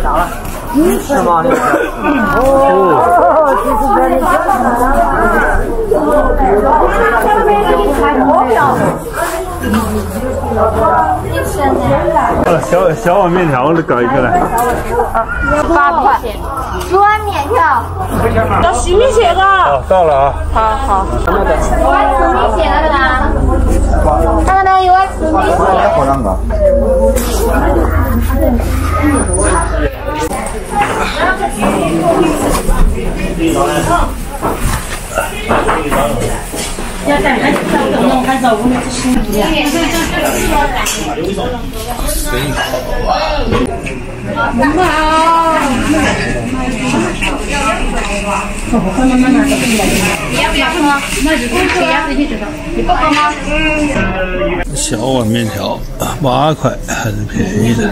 是吗？哦，这是这里。 小碗面条，搞一个来。 8块。10碗面条。 到西米线了。 好，到了啊。 好。 1碗吃米线那个呢？那个呢？1碗吃米线。 火两个。 要带还是弄还是我们这些。 小碗面条8块，还是便宜的。